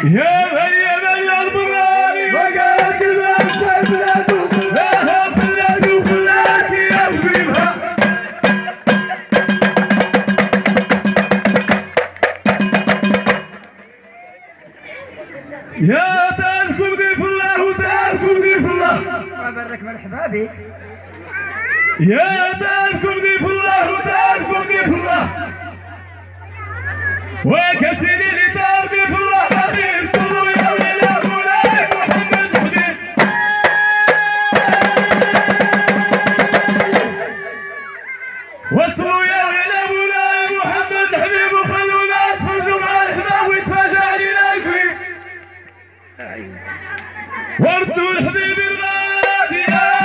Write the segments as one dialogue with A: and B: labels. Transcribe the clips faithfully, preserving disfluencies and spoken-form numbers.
A: يا بني يا بني البراني وقالك الباب شايف بلاده لا بلاده وخلاك يا بيبها يا تعالكم ضيف الله وتعالكم ضيف الله
B: ما برك مرحبا بك
A: يا تعالكم ضيف الله وتعالكم ضيف الله وكسيدي اللي تعال ضيف الله غادي صلوا يا ولاد مولاي محمد حبيب وصلوا يا ولاد مولاي محمد حبيب وخلونا نتفرجوا مع الحباب ويتفاجأ علينا الكريم وردوا الحبيب الغادي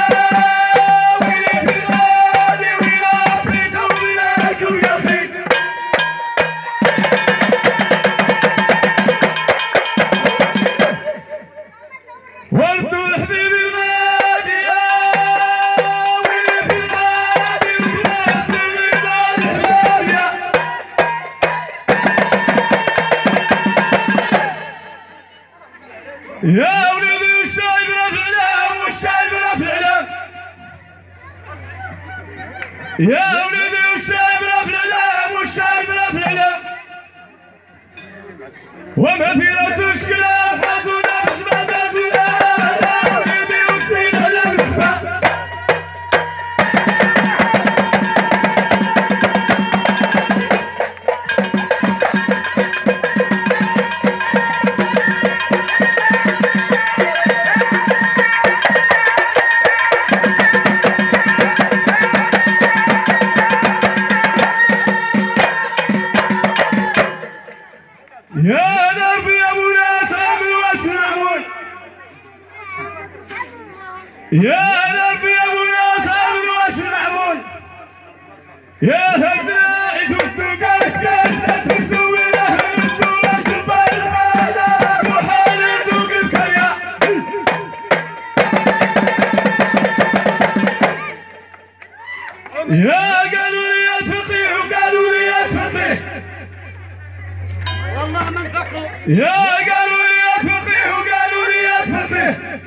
A: وردوا الحبيب الغادي ويلي في الغادي وكلاب الغيبة الحلالية يا وليدي والشايب رافع العلم والشايب رافع العلم يا وليدي والشايب رافع العلم والشايب رافع العلم وما في راسوش كلام حازونا مش بعد يا دربي يا ابو ناس عامل واش معمول يا دربي يا ابو ناس عامل واش معمول يا هداعي توسو كاش كاش لا تمشوا ولا تمشوا لا شباب العالم وحال يدوق الكريا يا قالوا لي يا تفقيه وقالوا لي يا تفقيه
B: والله من فقه
A: يا قالوا لي يا فقيه وقالوا لي يا فقيه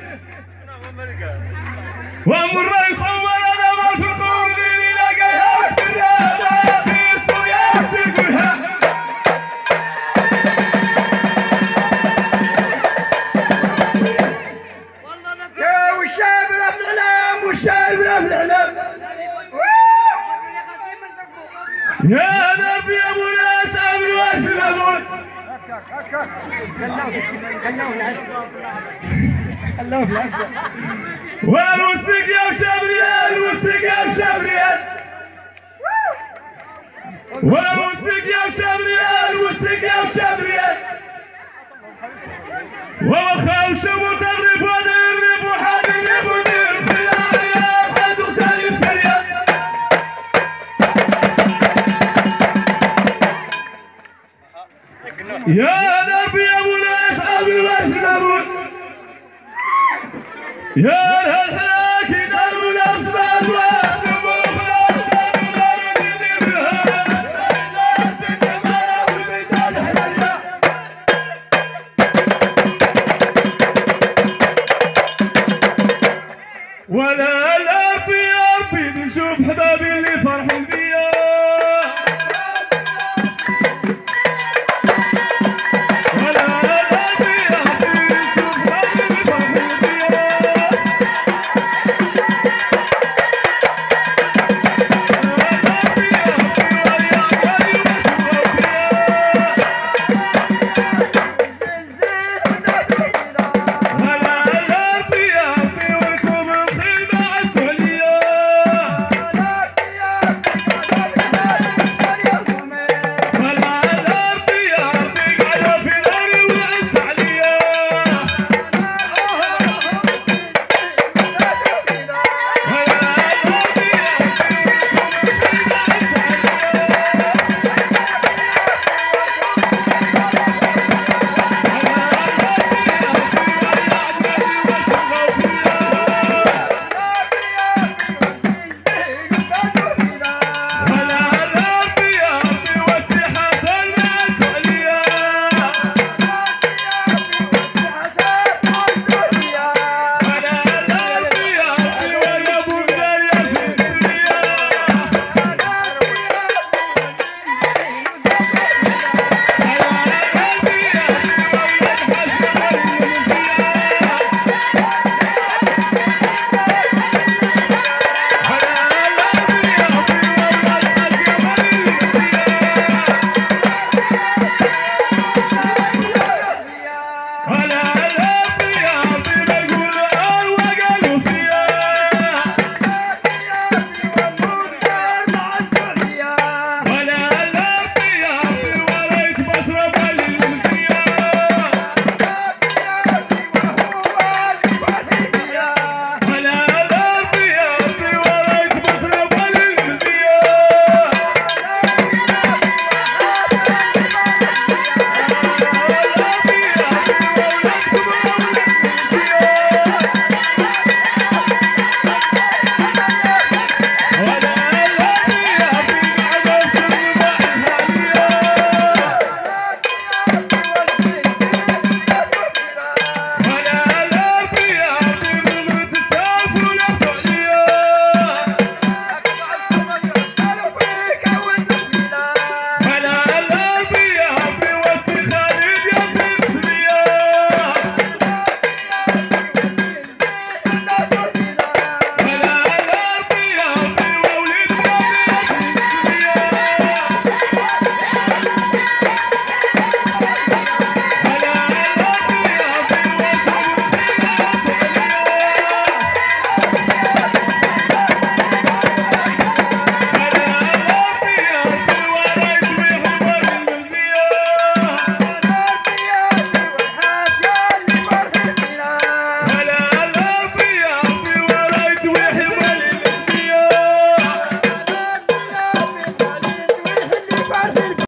A: وام الرئيس عمر انا ما تقوم لي لقاك يا رئيس ويا تقولها
B: والله من
A: يا والشايب رافع العلم والشايب رافع العلم يا دربي يا ابو ناس عامل واش معمول
B: خلوه خلوه العسل خلوه في العسل
A: والوسق يا شاب ريال الوسق يا شاب ريال والوسق يا شاب ريال الوسق يا شاب ريال ووخا وشو تغرب وانا يغرب وحد يغرب ودير في العيال حد وثاني بسريال يا دربي يا ابو ناس عامل واش معمول يا الهلال